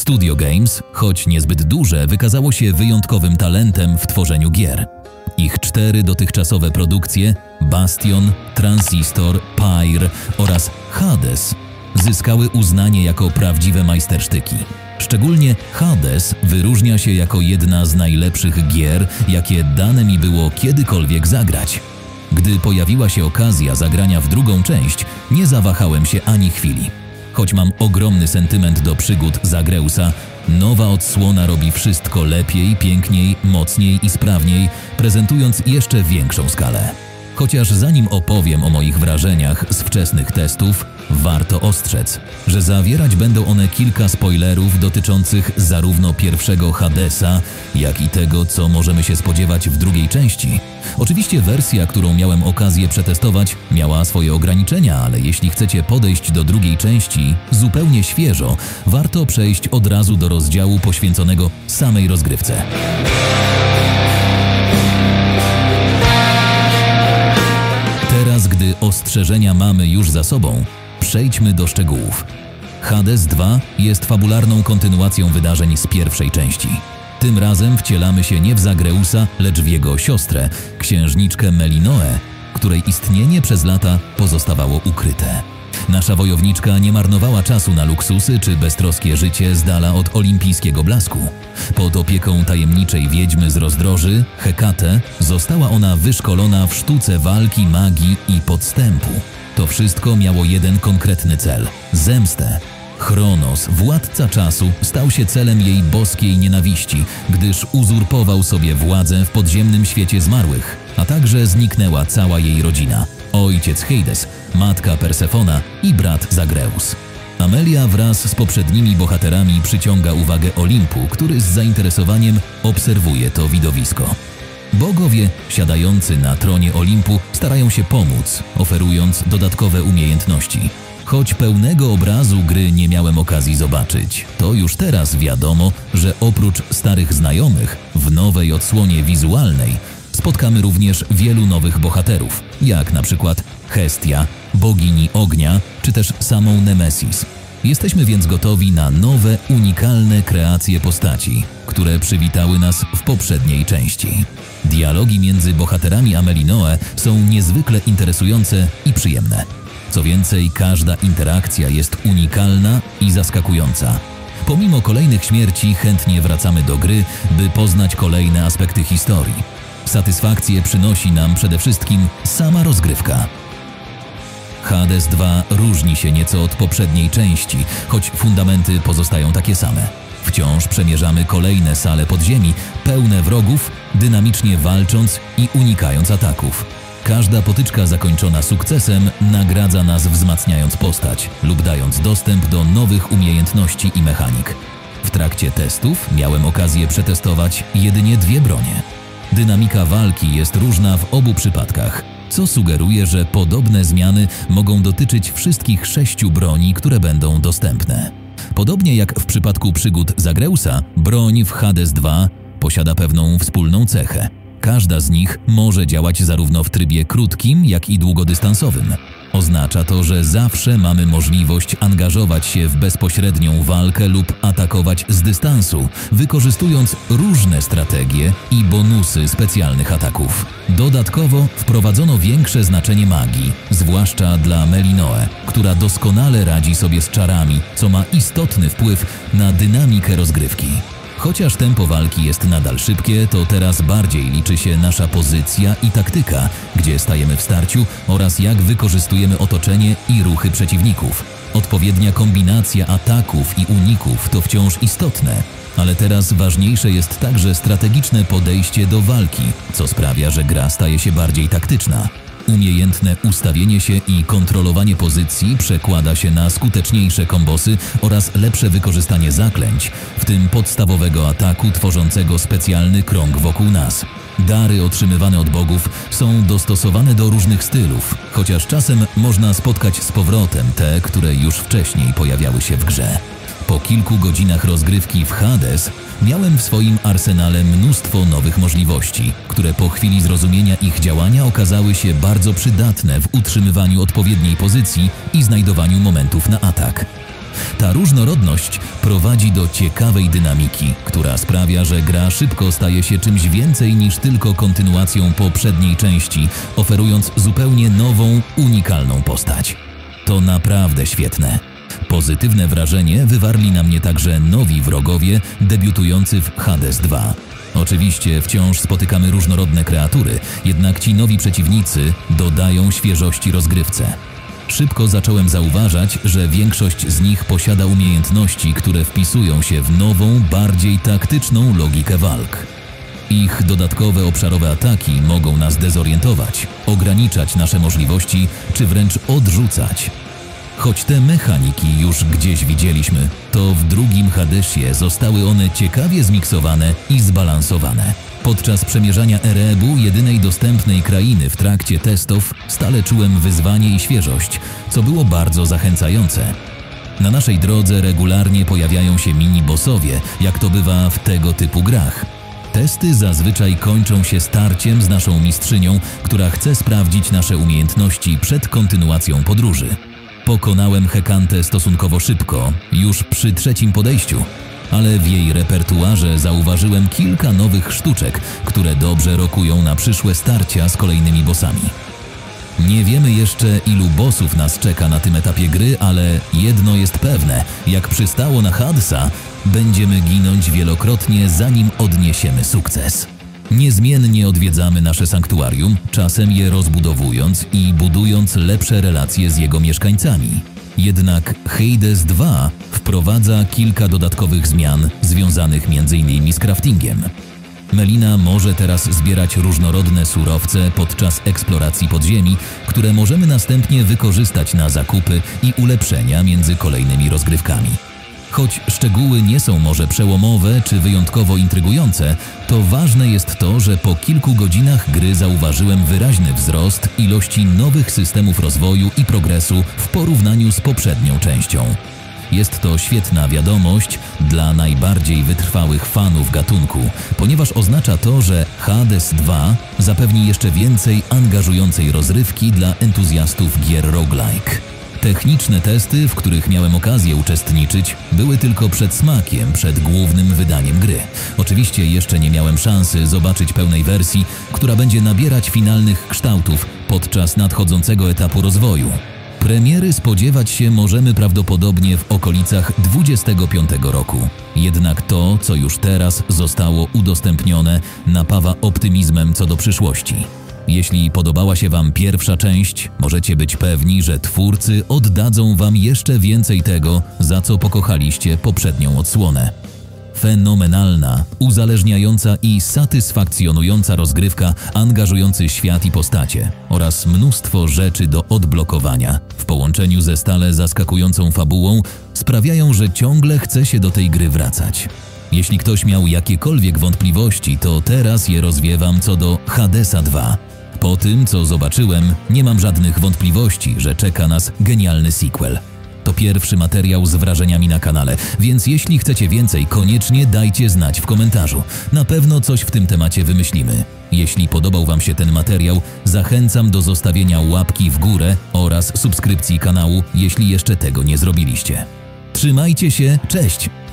Studio Games, choć niezbyt duże, wykazało się wyjątkowym talentem w tworzeniu gier. Ich 4 dotychczasowe produkcje Bastion, Transistor, Pyre oraz Hades zyskały uznanie jako prawdziwe majstersztyki. Szczególnie Hades wyróżnia się jako jedna z najlepszych gier, jakie dane mi było kiedykolwiek zagrać. Gdy pojawiła się okazja zagrania w drugą część, nie zawahałem się ani chwili. Choć mam ogromny sentyment do przygód Zagreusa, nowa odsłona robi wszystko lepiej, piękniej, mocniej i sprawniej, prezentując jeszcze większą skalę. Chociaż zanim opowiem o moich wrażeniach z wczesnych testów, warto ostrzec, że zawierać będą one kilka spoilerów dotyczących zarówno pierwszego Hadesa, jak i tego, co możemy się spodziewać w drugiej części. Oczywiście wersja, którą miałem okazję przetestować, miała swoje ograniczenia, ale jeśli chcecie podejść do drugiej części zupełnie świeżo, warto przejść od razu do rozdziału poświęconego samej rozgrywce. Teraz, gdy ostrzeżenia mamy już za sobą, przejdźmy do szczegółów. Hades 2 jest fabularną kontynuacją wydarzeń z pierwszej części. Tym razem wcielamy się nie w Zagreusa, lecz w jego siostrę, księżniczkę Melinoę, której istnienie przez lata pozostawało ukryte. Nasza wojowniczka nie marnowała czasu na luksusy czy beztroskie życie z dala od olimpijskiego blasku. Pod opieką tajemniczej wiedźmy z rozdroży, Hekate, została ona wyszkolona w sztuce walki, magii i podstępu. To wszystko miało jeden konkretny cel – zemstę. Chronos, władca czasu, stał się celem jej boskiej nienawiści, gdyż uzurpował sobie władzę w podziemnym świecie zmarłych, a także zniknęła cała jej rodzina. Ojciec Hades, matka Persefona i brat Zagreus. Amelia wraz z poprzednimi bohaterami przyciąga uwagę Olimpu, który z zainteresowaniem obserwuje to widowisko. Bogowie siadający na tronie Olimpu starają się pomóc, oferując dodatkowe umiejętności. Choć pełnego obrazu gry nie miałem okazji zobaczyć, to już teraz wiadomo, że oprócz starych znajomych, w nowej odsłonie wizualnej spotkamy również wielu nowych bohaterów, jak na przykład Hestia, bogini ognia, czy też samą Nemesis. Jesteśmy więc gotowi na nowe, unikalne kreacje postaci, które przywitały nas w poprzedniej części. Dialogi między bohaterami Amelinoe są niezwykle interesujące i przyjemne. Co więcej, każda interakcja jest unikalna i zaskakująca. Pomimo kolejnych śmierci chętnie wracamy do gry, by poznać kolejne aspekty historii. Satysfakcję przynosi nam przede wszystkim sama rozgrywka. Hades 2 różni się nieco od poprzedniej części, choć fundamenty pozostają takie same. Wciąż przemierzamy kolejne sale podziemi, pełne wrogów, dynamicznie walcząc i unikając ataków. Każda potyczka zakończona sukcesem nagradza nas, wzmacniając postać lub dając dostęp do nowych umiejętności i mechanik. W trakcie testów miałem okazję przetestować jedynie 2 bronie. Dynamika walki jest różna w obu przypadkach, co sugeruje, że podobne zmiany mogą dotyczyć wszystkich 6 broni, które będą dostępne. Podobnie jak w przypadku przygód Zagreusa, broń w Hades 2 posiada pewną wspólną cechę. Każda z nich może działać zarówno w trybie krótkim, jak i długodystansowym. Oznacza to, że zawsze mamy możliwość angażować się w bezpośrednią walkę lub atakować z dystansu, wykorzystując różne strategie i bonusy specjalnych ataków. Dodatkowo wprowadzono większe znaczenie magii, zwłaszcza dla Melinoe, która doskonale radzi sobie z czarami, co ma istotny wpływ na dynamikę rozgrywki. Chociaż tempo walki jest nadal szybkie, to teraz bardziej liczy się nasza pozycja i taktyka, gdzie stajemy w starciu oraz jak wykorzystujemy otoczenie i ruchy przeciwników. Odpowiednia kombinacja ataków i uników to wciąż istotne, ale teraz ważniejsze jest także strategiczne podejście do walki, co sprawia, że gra staje się bardziej taktyczna. Umiejętne ustawienie się i kontrolowanie pozycji przekłada się na skuteczniejsze kombosy oraz lepsze wykorzystanie zaklęć, w tym podstawowego ataku tworzącego specjalny krąg wokół nas. Dary otrzymywane od bogów są dostosowane do różnych stylów, chociaż czasem można spotkać z powrotem te, które już wcześniej pojawiały się w grze. Po kilku godzinach rozgrywki w Hades miałem w swoim arsenale mnóstwo nowych możliwości, które po chwili zrozumienia ich działania okazały się bardzo przydatne w utrzymywaniu odpowiedniej pozycji i znajdowaniu momentów na atak. Ta różnorodność prowadzi do ciekawej dynamiki, która sprawia, że gra szybko staje się czymś więcej niż tylko kontynuacją poprzedniej części, oferując zupełnie nową, unikalną postać. To naprawdę świetne. Pozytywne wrażenie wywarli na mnie także nowi wrogowie debiutujący w Hades 2. Oczywiście wciąż spotykamy różnorodne kreatury, jednak ci nowi przeciwnicy dodają świeżości rozgrywce. Szybko zacząłem zauważać, że większość z nich posiada umiejętności, które wpisują się w nową, bardziej taktyczną logikę walk. Ich dodatkowe obszarowe ataki mogą nas dezorientować, ograniczać nasze możliwości czy wręcz odrzucać. Choć te mechaniki już gdzieś widzieliśmy, to w drugim Hadesie zostały one ciekawie zmiksowane i zbalansowane. Podczas przemierzania Erebu, jedynej dostępnej krainy w trakcie testów, stale czułem wyzwanie i świeżość, co było bardzo zachęcające. Na naszej drodze regularnie pojawiają się mini-bossowie, jak to bywa w tego typu grach. Testy zazwyczaj kończą się starciem z naszą mistrzynią, która chce sprawdzić nasze umiejętności przed kontynuacją podróży. Pokonałem Hekantę stosunkowo szybko, już przy trzecim podejściu, ale w jej repertuarze zauważyłem kilka nowych sztuczek, które dobrze rokują na przyszłe starcia z kolejnymi bossami. Nie wiemy jeszcze, ilu bossów nas czeka na tym etapie gry, ale jedno jest pewne, jak przystało na Hadesa, będziemy ginąć wielokrotnie, zanim odniesiemy sukces. Niezmiennie odwiedzamy nasze sanktuarium, czasem je rozbudowując i budując lepsze relacje z jego mieszkańcami. Jednak Hades 2 wprowadza kilka dodatkowych zmian związanych m.in. z craftingiem. Melina może teraz zbierać różnorodne surowce podczas eksploracji podziemi, które możemy następnie wykorzystać na zakupy i ulepszenia między kolejnymi rozgrywkami. Choć szczegóły nie są może przełomowe czy wyjątkowo intrygujące, to ważne jest to, że po kilku godzinach gry zauważyłem wyraźny wzrost ilości nowych systemów rozwoju i progresu w porównaniu z poprzednią częścią. Jest to świetna wiadomość dla najbardziej wytrwałych fanów gatunku, ponieważ oznacza to, że Hades 2 zapewni jeszcze więcej angażującej rozrywki dla entuzjastów gier roguelike. Techniczne testy, w których miałem okazję uczestniczyć, były tylko przedsmakiem przed głównym wydaniem gry. Oczywiście jeszcze nie miałem szansy zobaczyć pełnej wersji, która będzie nabierać finalnych kształtów podczas nadchodzącego etapu rozwoju. Premiery spodziewać się możemy prawdopodobnie w okolicach 2025 roku. Jednak to, co już teraz zostało udostępnione, napawa optymizmem co do przyszłości. Jeśli podobała się Wam pierwsza część, możecie być pewni, że twórcy oddadzą Wam jeszcze więcej tego, za co pokochaliście poprzednią odsłonę. Fenomenalna, uzależniająca i satysfakcjonująca rozgrywka, angażujący świat i postacie oraz mnóstwo rzeczy do odblokowania w połączeniu ze stale zaskakującą fabułą sprawiają, że ciągle chce się do tej gry wracać. Jeśli ktoś miał jakiekolwiek wątpliwości, to teraz je rozwiewam co do Hadesa 2. Po tym, co zobaczyłem, nie mam żadnych wątpliwości, że czeka nas genialny sequel. To pierwszy materiał z wrażeniami na kanale, więc jeśli chcecie więcej, koniecznie dajcie znać w komentarzu. Na pewno coś w tym temacie wymyślimy. Jeśli podobał Wam się ten materiał, zachęcam do zostawienia łapki w górę oraz subskrypcji kanału, jeśli jeszcze tego nie zrobiliście. Trzymajcie się, cześć!